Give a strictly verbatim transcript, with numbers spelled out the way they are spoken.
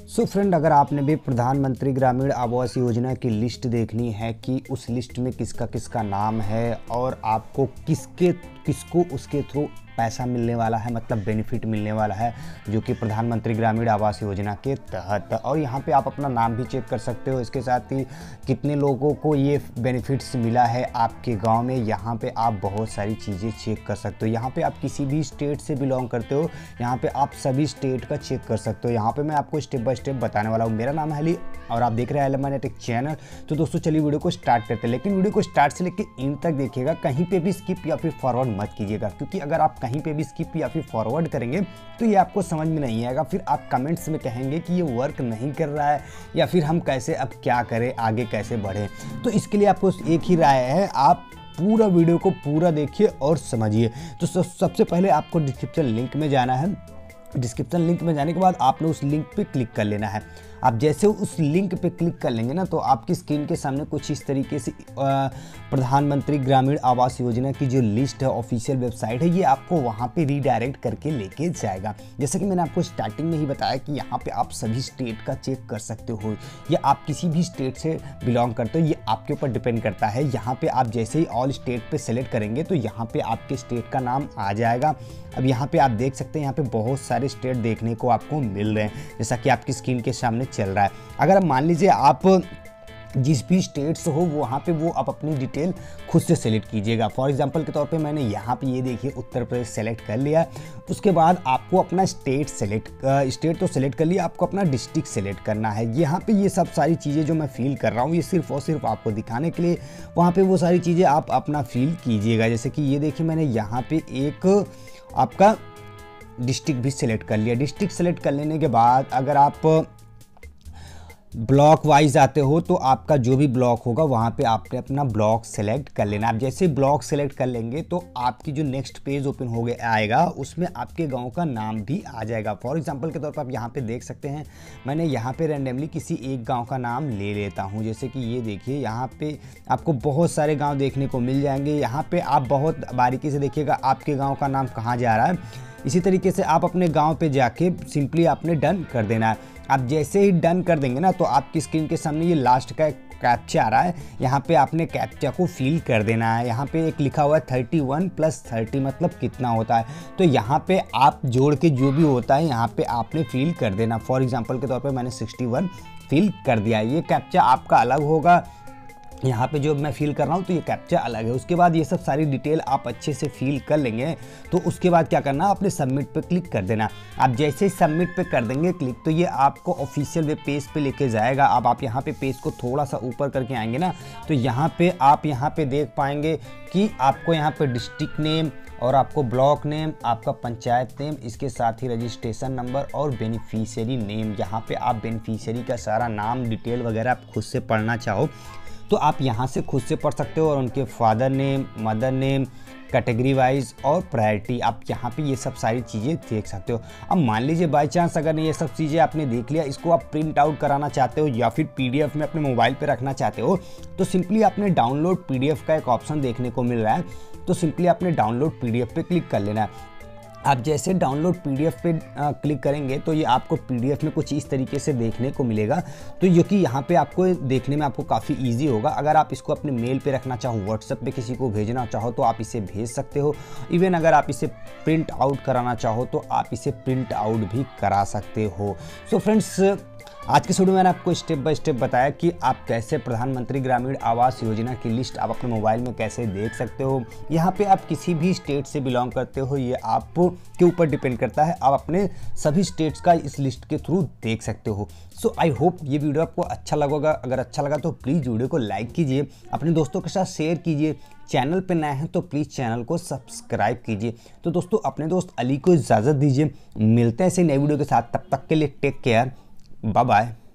So friend, अगर आपने भी प्रधानमंत्री ग्रामीण आवास योजना की लिस्ट देखनी है कि उस लिस्ट में किसका किसका नाम है और आपको किसके किसको उसके थ्रू पैसा मिलने वाला है, मतलब बेनिफिट मिलने वाला है जो कि प्रधानमंत्री ग्रामीण आवास योजना के तहत, और यहाँ पे आप अपना नाम भी चेक कर सकते हो। इसके साथ ही कितने लोगों को ये बेनिफिट्स मिला है आपके गांव में, यहाँ पे आप बहुत सारी चीज़ें चेक कर सकते हो। यहाँ पे आप किसी भी स्टेट से बिलोंग करते हो, यहाँ पे आप सभी स्टेट का चेक कर सकते हो। यहाँ पे मैं आपको स्टेप बाय स्टेप बताने वाला हूँ। मेरा नाम है अली और आप देख रहे हैं एलएमआई टेक चैनल। तो दोस्तों चलिए वीडियो को स्टार्ट करते हैं, लेकिन वीडियो को स्टार्ट से लेकर एंड तक देखिएगा, कहीं पे भी स्किप या फिर फॉरवर्ड मत कीजिएगा, क्योंकि अगर आप कहीं पे भी स्किप या फिर फॉरवर्ड करेंगे तो ये आपको समझ में नहीं आएगा। फिर आप कमेंट्स में कहेंगे कि ये वर्क नहीं कर रहा है या फिर हम कैसे अब क्या करें, आगे कैसे बढ़ें। तो इसके लिए आपको एक ही राय है, आप पूरा वीडियो को पूरा देखिए और समझिए। तो सबसे पहले आपको डिस्क्रिप्शन लिंक में जाना है। डिस्क्रिप्शन लिंक में जाने के बाद आपने उस लिंक पे क्लिक कर लेना है। आप जैसे उस लिंक पे क्लिक कर लेंगे ना, तो आपकी स्क्रीन के सामने कुछ इस तरीके से प्रधानमंत्री ग्रामीण आवास योजना की जो लिस्ट है, ऑफिशियल वेबसाइट है, ये आपको वहाँ पे रीडायरेक्ट करके लेके जाएगा। जैसे कि मैंने आपको स्टार्टिंग में ही बताया कि यहाँ पे आप सभी स्टेट का चेक कर सकते हो, या आप किसी भी स्टेट से बिलोंग करते हो, ये आपके ऊपर डिपेंड करता है। यहाँ पे आप जैसे ही ऑल स्टेट पे सेलेक्ट करेंगे तो यहाँ पे आपके स्टेट का नाम आ जाएगा। अब यहाँ पे आप देख सकते हैं, यहाँ पे बहुत सारे स्टेट देखने को आपको मिल रहे हैं, जैसा कि आपकी स्क्रीन के सामने चल रहा है। अगर अब मान लीजिए आप जिस भी स्टेट से हो वहाँ पे वो आप अपनी डिटेल खुद से सेलेक्ट कीजिएगा। फॉर एग्जांपल के तौर पे मैंने यहाँ पे ये देखिए उत्तर प्रदेश सेलेक्ट कर लिया। उसके बाद आपको अपना स्टेट सेलेक्ट स्टेट तो सेलेक्ट कर लिया, आपको अपना डिस्ट्रिक्ट सेलेक्ट करना है। यहाँ पे ये सब सारी चीज़ें जो मैं फील कर रहा हूँ, ये सिर्फ और सिर्फ आपको दिखाने के लिए, वहाँ पर वो सारी चीज़ें आप अपना फील कीजिएगा। जैसे कि ये देखिए मैंने यहाँ पर एक आपका डिस्ट्रिक्ट भी सिलेक्ट कर लिया। डिस्ट्रिक्ट सेलेक्ट कर लेने के बाद अगर आप ब्लॉक वाइज आते हो तो आपका जो भी ब्लॉक होगा वहाँ पे आपने अपना ब्लॉक सेलेक्ट कर लेना। आप जैसे ब्लॉक सेलेक्ट कर लेंगे तो आपकी जो नेक्स्ट पेज ओपन हो गया आएगा, उसमें आपके गांव का नाम भी आ जाएगा। फॉर एग्जांपल के तौर पर आप यहाँ पे देख सकते हैं, मैंने यहाँ पे रैंडमली किसी एक गांव का नाम ले लेता हूँ। जैसे कि ये देखिए, यहाँ पे आपको बहुत सारे गाँव देखने को मिल जाएंगे। यहाँ पर आप बहुत बारीकी से देखिएगा आपके गाँव का नाम कहाँ जा रहा है। इसी तरीके से आप अपने गांव पे जाके सिंपली आपने डन कर देना है। आप जैसे ही डन कर देंगे ना, तो आपकी स्क्रीन के सामने ये लास्ट का कैप्चा आ रहा है। यहाँ पे आपने कैप्चा को फिल कर देना है। यहाँ पे एक लिखा हुआ है थर्टी वन प्लस थर्टी मतलब कितना होता है, तो यहाँ पे आप जोड़ के जो भी होता है यहाँ पे आपने फिल कर देना। फॉर एग्जांपल के तौर पे मैंने सिक्सटी वन फिल कर दिया। ये कैप्चा आपका अलग होगा, यहाँ पे जो मैं फील कर रहा हूँ तो ये कैप्चा अलग है। उसके बाद ये सब सारी डिटेल आप अच्छे से फील कर लेंगे, तो उसके बाद क्या करना, आपने सबमिट पे क्लिक कर देना। आप जैसे ही सबमिट पे कर देंगे क्लिक, तो ये आपको ऑफिशियल वेब पेज पे लेके जाएगा। अब आप यहाँ पे पेज को थोड़ा सा ऊपर करके आएंगे ना, तो यहाँ पे आप यहाँ पे देख पाएंगे कि आपको यहाँ पे डिस्ट्रिक्ट नेम और आपको ब्लॉक नेम, आपका पंचायत नेम, इसके साथ ही रजिस्ट्रेशन नंबर और बेनिफिशियरी नेम। यहाँ पे आप बेनिफिशियरी का सारा नाम डिटेल वगैरह आप खुद से पढ़ना चाहो तो आप यहाँ से खुद से पढ़ सकते हो, और उनके father name, mother name, category wise और प्रायोरिटी, आप यहाँ पे ये सब सारी चीज़ें देख सकते हो। अब मान लीजिए बाय चांस अगर ये सब चीज़ें आपने देख लिया, इसको आप प्रिंट आउट कराना चाहते हो या फिर पीडीएफ में अपने मोबाइल पे रखना चाहते हो, तो सिंपली आपने डाउनलोड पीडीएफ का एक ऑप्शन देखने को मिल रहा है, तो सिंपली आपने डाउनलोड पीडीएफ पे क्लिक कर लेना है। आप जैसे डाउनलोड पीडीएफ पे क्लिक करेंगे तो ये आपको पीडीएफ में कुछ इस तरीके से देखने को मिलेगा, तो जो कि यहाँ पे आपको देखने में आपको काफ़ी इजी होगा। अगर आप इसको अपने मेल पे रखना चाहो, व्हाट्सएप पे किसी को भेजना चाहो तो आप इसे भेज सकते हो। इवन अगर आप इसे प्रिंट आउट कराना चाहो तो आप इसे प्रिंट आउट भी करा सकते हो। सो फ्रेंड्स, आज के वीडियो में मैंने आपको स्टेप बाय स्टेप बताया कि आप कैसे प्रधानमंत्री ग्रामीण आवास योजना की लिस्ट आप अपने मोबाइल में कैसे देख सकते हो। यहाँ पे आप किसी भी स्टेट से बिलोंग करते हो, ये आप के ऊपर डिपेंड करता है। आप अपने सभी स्टेट्स का इस लिस्ट के थ्रू देख सकते हो। सो आई होप ये वीडियो आपको अच्छा लगेगा। अगर अच्छा लगा तो प्लीज़ वीडियो को लाइक कीजिए, अपने दोस्तों के साथ शेयर कीजिए। चैनल पे नए हैं तो प्लीज़ चैनल को सब्सक्राइब कीजिए। तो दोस्तों, अपने दोस्त अली को इजाज़त दीजिए। मिलते हैं ऐसे नए वीडियो के साथ, तब तक के लिए टेक केयर, बाय बाय।